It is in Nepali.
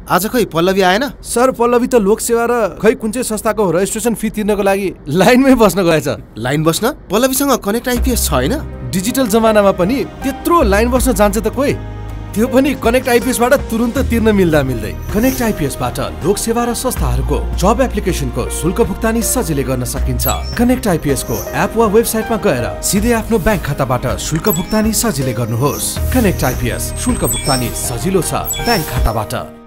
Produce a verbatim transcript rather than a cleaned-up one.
आज खै पल्लवी आएन? सर पल्लवी त लोकसेवा र खै कुन चाहिँ संस्थाको रजिस्ट्रेसन फी तिर्नको लागि लाइनमै बस्न गएछ। लाइन बस्न? पल्लवीसँग कनेक्ट आइपीएस छ हैन? डिजिटल जमानामा पनि त्यत्रो लाइन बस्न जान्छ त कोही, त्यो पनि कनेक्ट आइपीएसबाट तुरुन्त तिर्न मिल्दा मिल्दै। कनेक्ट आइपीएसबाट लोकसेवा र संस्थाहरूको जब एप्लिकेसनको शुल्क भुक्तानी सजिलै गर्न सकिन्छ। कनेक्ट आइपीएसको एप वा वेबसाइटमा गएर सिधै आफ्नो ब्याङ्क खाताबाट शुल्क भुक्तानी सजिलै गर्नुहोस्। कनेक्ट आइपीएस, शुल्क भुक्तानी सजिलो छ ब्याङ्क खाताबाट।